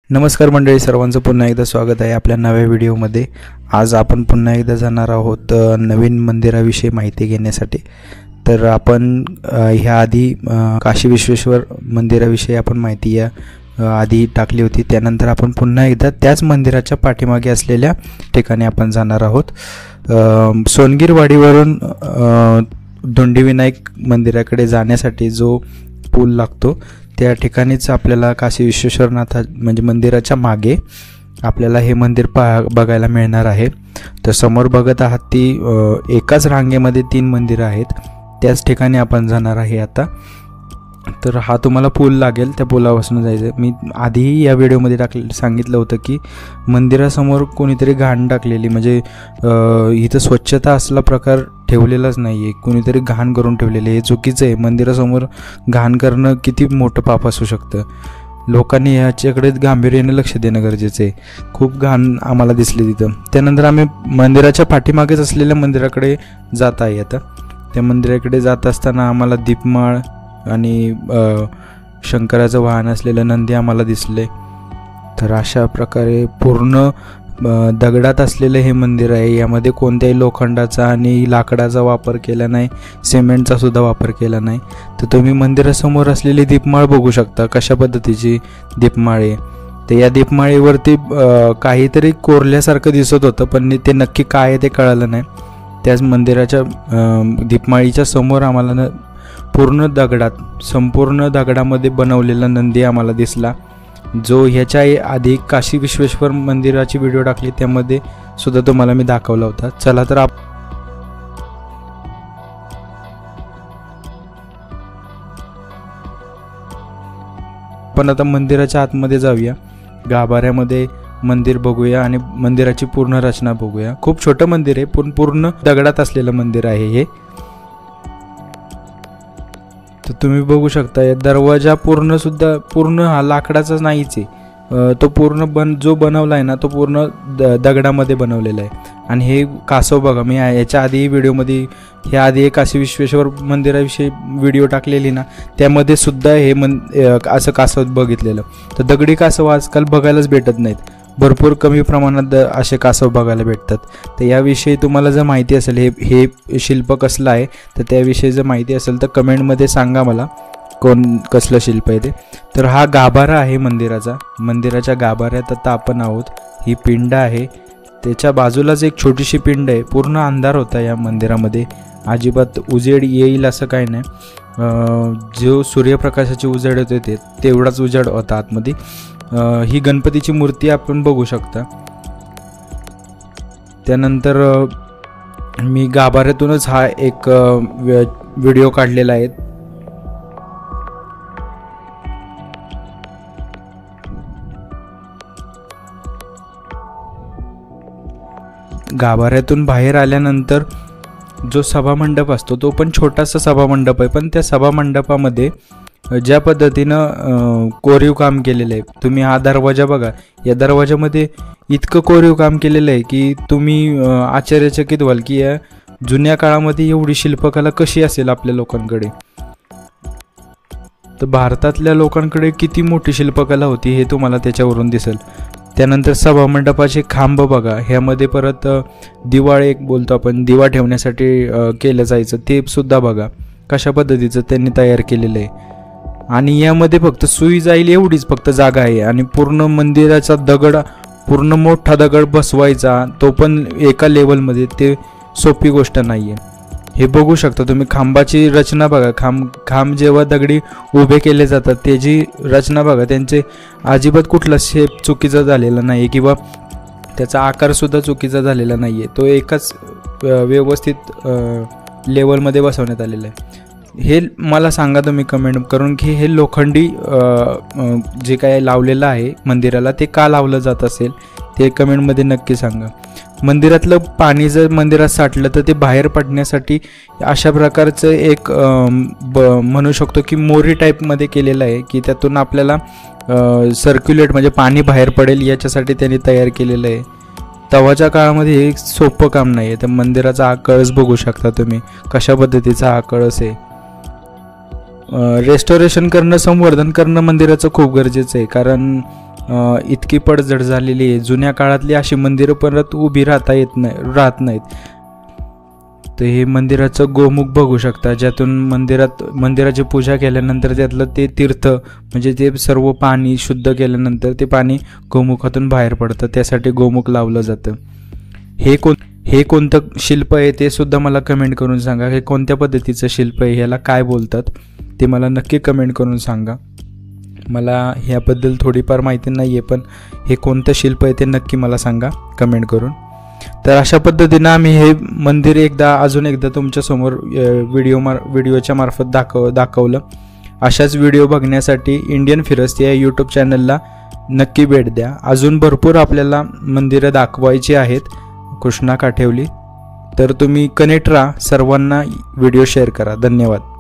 नमस्कार मंडळी, सर्वांचं पुन्हा एकदा स्वागत आहे आपल्या नव्या व्हिडिओमध्ये। आज आपण पुन्हा एकदा जाणार आहोत नवीन मंदिराविषयी माहिती घेण्यासाठी। तर आपण ह्या आधी काशी विश्वेश्वर मंदिराविषयी आपण माहिती या आधी टाकली होती। त्यानंतर आपण पुन्हा एकदा त्याच मंदिराच्या पाठीमागे असलेल्या ठिकाणी आपण जाणार आहोत। सोनगीरवाडीवरून धोंडीविनायक मंदिराकडे जाण्यासाठी जो पूल लागतो त्या ठिकाणीच आपल्याला काशी विश्वेश्वरनाथ म्हणजे मंदिराच्या मागे आपल्याला हे मंदिर बघायला मिळणार आहे। तर समोर बघत आहात ती एकाच रांगेमध्ये 3 मंदिरं आहेत, त्याच ठिकाणी आपण जाणार आहे आता। तर हा तुम्हाला पूल लागेल, त्या पुलापासून जायचं। मी आधीही या व्हिडिओमध्ये सांगितलं होतं की मंदिरासमोर कोणीतरी घाण टाकलेली, म्हणजे इथं स्वच्छता असला प्रकार ठेवलेलाच नाही आहे, कोणीतरी घाण करून ठेवलेले। हे चुकीचं आहे। मंदिरासमोर घाण करणं किती मोठं पाप असू शकतं। लोकांनी ह्याच्याकडे गांभीर्याने लक्ष देणं गरजेचं आहे। खूप घाण आम्हाला दिसली तिथं। त्यानंतर आम्ही मंदिराच्या पाठीमागेच असलेल्या मंदिराकडे जात आहे आता। त्या मंदिराकडे जात असताना आम्हाला दीपमाळ आणि शंकराचं वाहन असलेलं नंदी आम्हाला दिसले। तर अशा प्रकारे पूर्ण दगडात असलेलं हे मंदिर आहे। यामध्ये कोणत्याही लोखंडाचा आणि लाकडाचा वापर केला नाही, सिमेंटचा सुद्धा वापर केला नाही। तर तुम्ही मंदिरासमोर असलेली दीपमाळ बघू शकता, कशा पद्धतीची दीपमाळ आहे। तर या दीपमाळीवरती काहीतरी कोरल्यासारखं दिसत होतं, पण ते नक्की काय आहे ते कळालं नाही। त्याच मंदिराच्या दीपमाळीच्या समोर आम्हाला संपूर्ण दगडामध्ये बनवलेला नंदी आम्हाला दिसला, जो ह्याच्या आधी काशी विश्वेश्वर मंदिराची व्हिडिओ टाकली त्यामध्ये सुद्धा तुम्हाला मी दाखवला होता। चला तर आपण आता मंदिराच्या आतमध्ये जाऊया, गाभाऱ्यामध्ये मंदिर बघूया आणि मंदिराची पूर्ण रचना बघूया। खूप छोटं मंदिर आहे, पण पूर्ण दगडात असलेलं मंदिर आहे हे। तर तुम्ही बघू शकता या दरवाजा पूर्ण हा लाकडाचाच नाहीच आहे, तो पूर्ण जो बनवला आहे ना तो पूर्ण दगडामध्ये बनवलेला आहे। आणि हे कासव बघा, मी याच्या आधी व्हिडिओमध्ये ह्या आधी एक काशी विश्वेश्वर मंदिराविषयी व्हिडिओ टाकलेली ना, त्यामध्ये सुद्धा हे असं कासव बघितलेलं। तर दगडी कासव आजकाल बघायलाच भेटत नाहीत, भरपूर कमी प्रमाणात असे कासव बघायला भेटतात। तर याविषयी तुम्हाला जर माहिती असेल हे शिल्प कसलं आहे, तर त्याविषयी जर माहिती असेल तर कमेंटमध्ये सांगा मला कसलं शिल्प आहे ते। तर हा गाभारा आहे मंदिराच्या गाभाऱ्यात आता आपण आहोत। ही पिंड आहे, त्याच्या बाजूलाच एक छोटीशी पिंड आहे। पूर्ण अंधार होता या मंदिरामध्ये, अजिबात उजेड येईल असं काही नाही। जो सूर्यप्रकाशाची उजेड होते तेवढाच उजेड होता आतमध्ये। ही गणपतीची मूर्ती आपण बघू शकता। त्यानंतर मी गाभाऱ्यातूनच हा एक व्हिडिओ काढलेला आहे। गाभाऱ्यातून बाहेर आल्यानंतर जो सभामंडप असतो तो पण छोटासा सभामंडप आहे, पण त्या सभामंडपामध्ये ज्या पद्धतीनं कोरीव काम केलेलं आहे, तुम्ही हा दरवाजा बघा, या दरवाजामध्ये इतकं कोरीव काम केलेलं आहे की तुम्ही आश्चर्यचकित व्हाल की या जुन्या काळामध्ये एवढी शिल्पकला कशी असेल आपल्या लोकांकडे। तर भारतातल्या लोकांकडे किती मोठी शिल्पकला होती हे तुम्हाला त्याच्यावरून दिसेल। त्यानंतर सभामंडपाचे खांब बघा, ह्यामध्ये परत दिवा एक बोलतो आपण, दिवा ठेवण्यासाठी केलं जायचं, ते सुद्धा बघा कशा पद्धतीचं त्यांनी तयार केलेलं आहे। आणि यामध्ये फक्त सुई जाईल एवढीच फक्त जागा आहे, आणि पूर्ण मंदिराचा पूर्ण मोठा दगड बसवायचा, तो पण एका लेवलमध्ये, ते सोपी गोष्ट नाही आहे। हे बघू शकता तुम्ही, खांबाची रचना बघा, खांब जेव्हा दगडी उभे केले जातात त्याची रचना बघा, त्यांचे अजिबात कुठला शेप चुकीचा झालेला नाही किंवा त्याचा आकारसुद्धा चुकीचा झालेला नाही आहे, तो एकाच व्यवस्थित लेवलमध्ये बसवण्यात आलेला आहे। हे मला सांगा तुम्ही कमेंट करून की हे लोखंडी जे काय लावलेलं आहे मंदिराला ते का लावलं जात असेल, ते कमेंटमध्ये नक्की सांगा। मंदिरातलं पाणी जर मंदिरात साठलं तर ते बाहेर पडण्यासाठी अशा प्रकारचं एक म्हणू शकतो की मोरी टाईपमध्ये केलेलं आहे, की त्यातून आपल्याला सर्क्युलेट म्हणजे पाणी बाहेर पडेल याच्यासाठी त्यांनी तयार केलेलं आहे। तेव्हाच्या काळामध्ये हे सोपं काम नाही आहे। तर मंदिराचा हा कळस बघू शकता तुम्ही, कशा पद्धतीचा हा कळस आहे। रेस्टोरेशन करणं, संवर्धन करणं मंदिराचं खूप गरजेचं आहे, कारण इतकी पडझड झालेली आहे. जुन्या काळातली अशी मंदिरं परत उभी राहत नाहीत. तर हे मंदिराचं गोमुख बघू शकता, ज्यातून मंदिराची पूजा केल्यानंतर त्यातलं ते तीर्थ म्हणजे ते सर्व पाणी शुद्ध केल्यानंतर ते पाणी गोमुखातून बाहेर पडतं. त्यासाठी गोमुख लावलं जातं. हे कोणतं शिल्प आहे ते सुद्धा मला कमेंट करून सांगा. हे कोणत्या पद्धतीचं शिल्प आहे, ह्याला काय बोलतात ते मला नक्की कमेंट करून सांगा. मला ह्याबद्दल थोडीफार माहिती नाही आहे, पण हे कोणतं शिल्प आहे ते नक्की मला सांगा कमेंट करून. तर अशा पद्धतीनं आम्ही हे मंदिर अजून एकदा तुमच्यासमोर व्हिडिओच्या मार्फत दाखवलं. अशाच व्हिडिओ बघण्यासाठी इंडियन फिरस्ती या यूट्यूब चॅनलला नक्की भेट द्या. अजून भरपूर आपल्याला मंदिरं दाखवायची आहेत कृष्णा काठेवली. तर तुम्ही कनेक्ट राहा, सर्वांना व्हिडिओ शेअर करा. धन्यवाद.